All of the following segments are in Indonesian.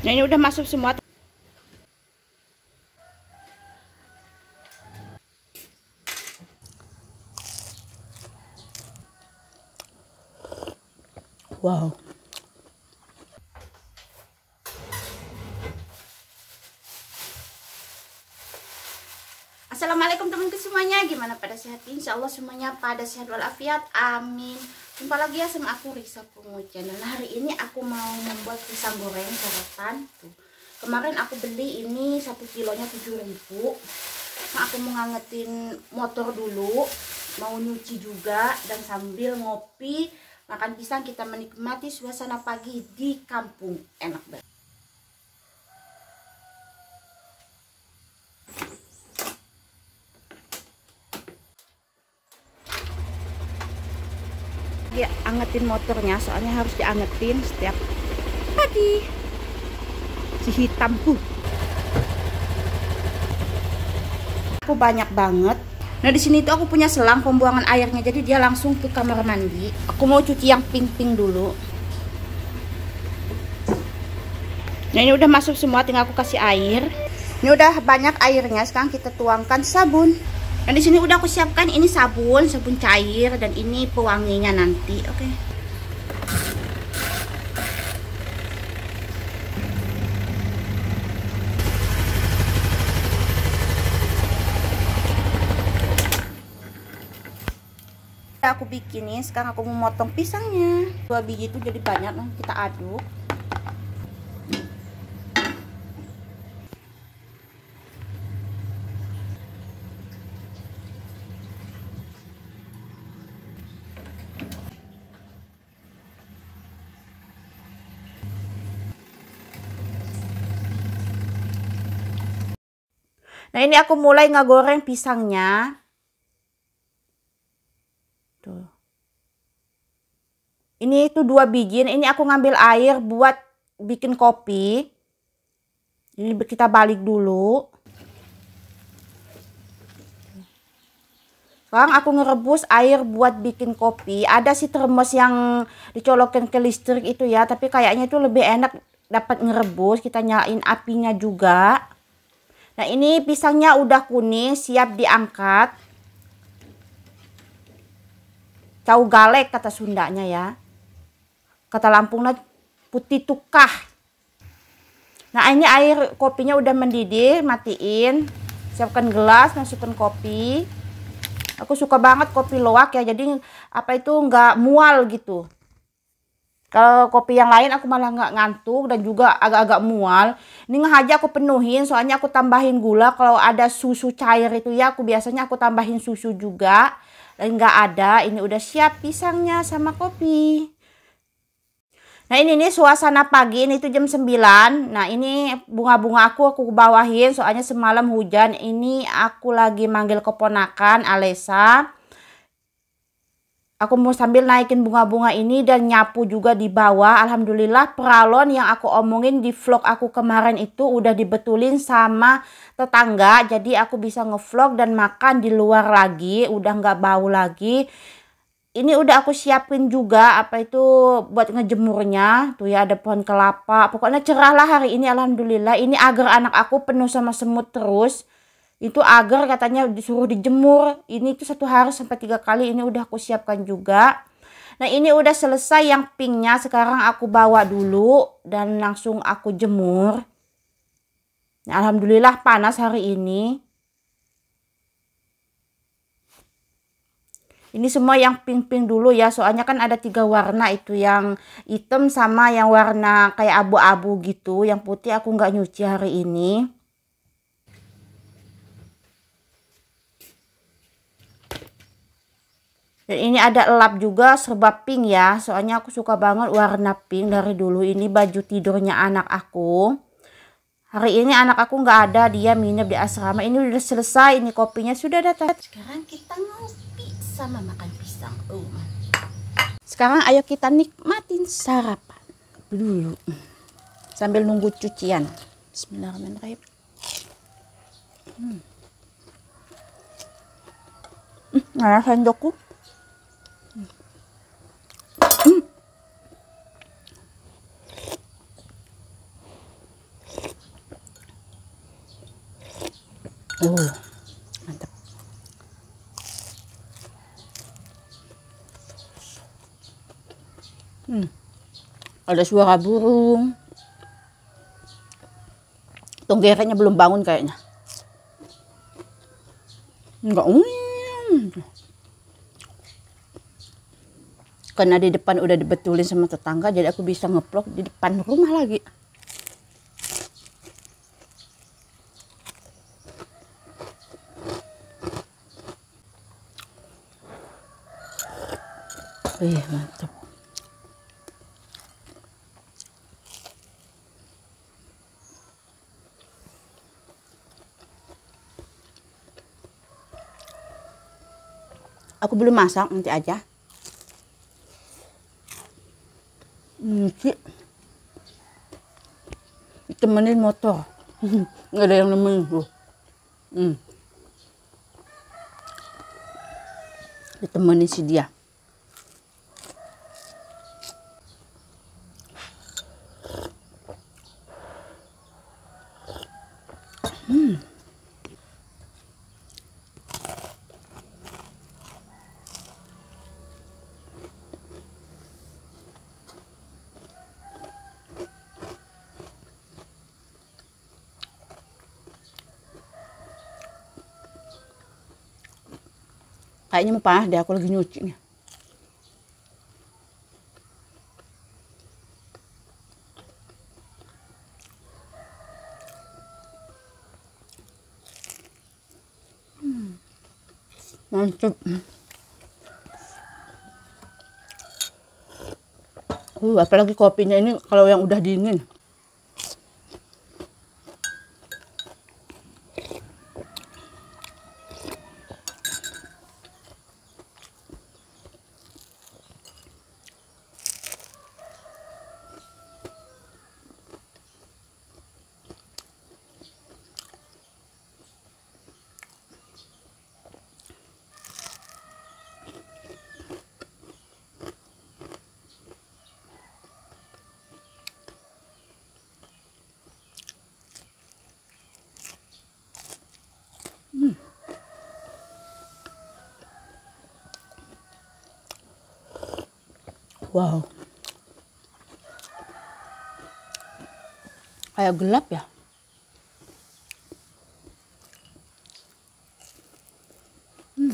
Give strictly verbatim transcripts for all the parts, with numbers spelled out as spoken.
Nah, ini udah masuk semua. Wow. Assalamualaikum teman-teman semuanya, gimana pada sehat? Insya Allah semuanya pada sehat walafiat, amin. Jumpa lagi ya sama aku Risa Pungucan. Dan hari ini aku mau membuat pisang goreng sarapan. Tuh. Kemarin aku beli ini satu kilonya tujuh ribu. Nah, aku mau ngangetin motor dulu, mau nyuci juga, dan sambil ngopi makan pisang kita menikmati suasana pagi di kampung. Enak banget. Dia angetin motornya, soalnya harus diangetin setiap pagi. Si hitamku. Aku banyak banget. Nah, di sini tuh aku punya selang pembuangan airnya, jadi dia langsung ke kamar mandi. Aku mau cuci yang pink-pink dulu. Nah, ini udah masuk semua, tinggal aku kasih air. Ini udah banyak airnya, sekarang kita tuangkan sabun. Dan di sini udah aku siapkan ini sabun, sabun cair, dan ini pewanginya nanti, oke. Okay. Aku bikinin, sekarang aku mau motong pisangnya. Dua biji itu jadi banyak, nah kita aduk. Nah, ini aku mulai ngegoreng pisangnya. Tuh. Ini itu dua biji. Ini aku ngambil air buat bikin kopi. Ini kita balik dulu. Sekarang aku ngerebus air buat bikin kopi. Ada si termos yang dicolokin ke listrik itu ya, tapi kayaknya itu lebih enak dapat ngerebus. Kita nyalain apinya juga. Nah, ini pisangnya udah kuning, siap diangkat. Cau galek kata Sundanya ya. Kata Lampungnya putih tukah. Nah, ini air kopinya udah mendidih, matiin. Siapkan gelas, masukkan kopi. Aku suka banget kopi loak ya, jadi apa itu nggak mual gitu. Kalau kopi yang lain aku malah nggak ngantuk dan juga agak-agak mual. Ini ngehaja aku penuhin, soalnya aku tambahin gula. Kalau ada susu cair itu ya, aku biasanya aku tambahin susu juga. Dan nggak ada, ini udah siap pisangnya sama kopi. Nah, ini nih suasana pagi, ini tuh jam sembilan. Nah, ini bunga-bunga aku aku bawahin soalnya semalam hujan. Ini aku lagi manggil keponakan Alesa. Aku mau sambil naikin bunga-bunga ini dan nyapu juga di bawah. Alhamdulillah peralon yang aku omongin di vlog aku kemarin itu udah dibetulin sama tetangga. Jadi aku bisa ngevlog dan makan di luar lagi. Udah nggak bau lagi. Ini udah aku siapin juga apa itu buat ngejemurnya. Tuh ya, ada pohon kelapa. Pokoknya cerah lah hari ini, alhamdulillah. Ini agar anak aku penuh sama semut terus. Itu agar katanya disuruh dijemur. Ini tuh satu hari sampai tiga kali. Ini udah aku siapkan juga. Nah, ini udah selesai yang pinknya. Sekarang aku bawa dulu dan langsung aku jemur. Nah, alhamdulillah panas hari ini. Ini semua yang pink-pink dulu ya. Soalnya kan ada tiga warna itu. Yang hitam sama yang warna kayak abu-abu gitu. Yang putih aku nggak nyuci hari ini. Dan ini ada elap juga serba pink ya. Soalnya aku suka banget warna pink dari dulu. Ini baju tidurnya anak aku. Hari ini anak aku nggak ada. Dia nginep di asrama. Ini udah selesai. Ini kopinya sudah datang. Sekarang kita ngopi sama makan pisang. Oh. Sekarang ayo kita nikmatin sarapan dulu. Sambil nunggu cucian. Bismillahirrahmanirrahim. Hmm. Nah, sendokku. Oh, mantap. Hmm. Ada suara burung. Tonggereknya belum bangun kayaknya. Enggak. Hmm. Karena di depan udah dibetulin sama tetangga, jadi aku bisa ngeplok di depan rumah lagi. Wih, mantap. Aku belum masak, nanti aja. Nanti ditemenin motor. Nggak ada yang nemenin tuh. Hmm. Ditemenin si dia. Hmm. Kayaknya mau panas deh, aku lagi nyuci nih. Hmm. Mantap. Uh, apalagi kopinya ini kalau yang udah dingin. Hmm. Wow. Kayak gelap ya. Hmm.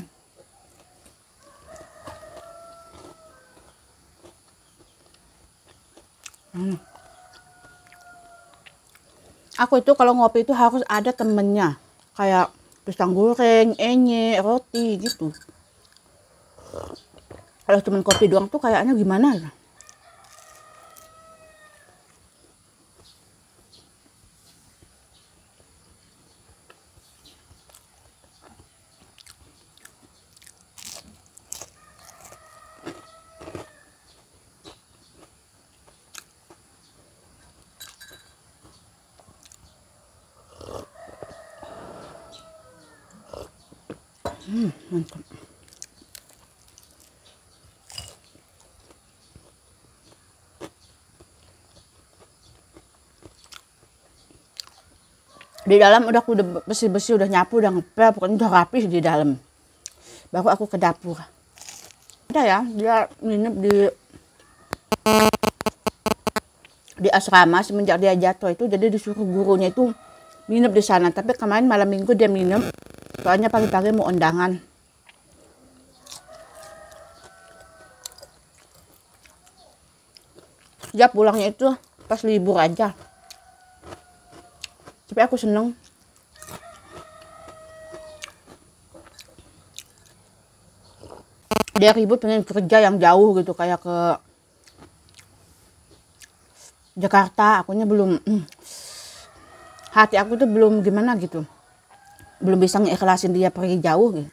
Hmm. Aku itu kalau ngopi itu harus ada temennya. Kayak pisang goreng, enye, roti gitu. Kalau cuma kopi doang tuh kayaknya gimana ya? Hmm, mantap. Di dalam udah aku udah bersih-bersih, udah nyapu, udah ngepel, pokoknya udah rapi di dalam. Baru aku ke dapur. Ada ya, dia nginep di di asrama semenjak dia jatuh itu, jadi disuruh gurunya itu nginep di sana. Tapi kemarin malam minggu dia nginep, soalnya pagi-pagi mau undangan. Dia pulangnya itu pas libur aja. Tapi aku seneng. Dia ribut pengen kerja yang jauh gitu, kayak ke Jakarta. Akunya belum, hati aku tuh belum gimana gitu, belum bisa ngeikhlasin dia pergi jauh gitu.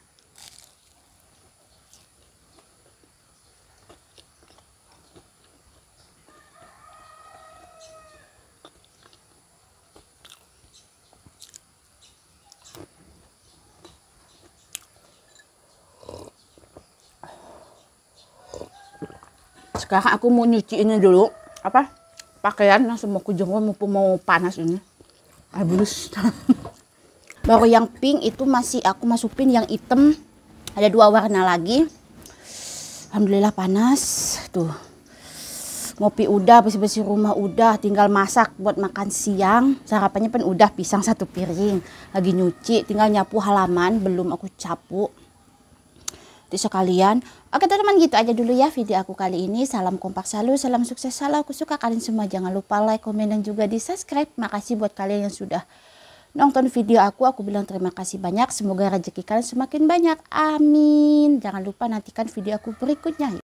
Sekarang aku mau nyuci ini dulu, apa, pakaian langsung mau kujengol mumpung mau panas ini. Habis. Baru yang pink itu masih aku masukin yang hitam. Ada dua warna lagi. Alhamdulillah panas. Tuh. Ngopi udah, bersih-bersih rumah udah, tinggal masak buat makan siang. Sarapannya pun udah, pisang satu piring. Lagi nyuci, tinggal nyapu halaman, belum aku capu. Jadi sekalian. Oke teman-teman, gitu aja dulu ya video aku kali ini. Salam kompak selalu, salam sukses selalu. Aku suka kalian semua. Jangan lupa like, komen, dan juga di subscribe. Makasih buat kalian yang sudah nonton video aku. Aku bilang terima kasih banyak. Semoga rezeki kalian semakin banyak. Amin. Jangan lupa nantikan video aku berikutnya.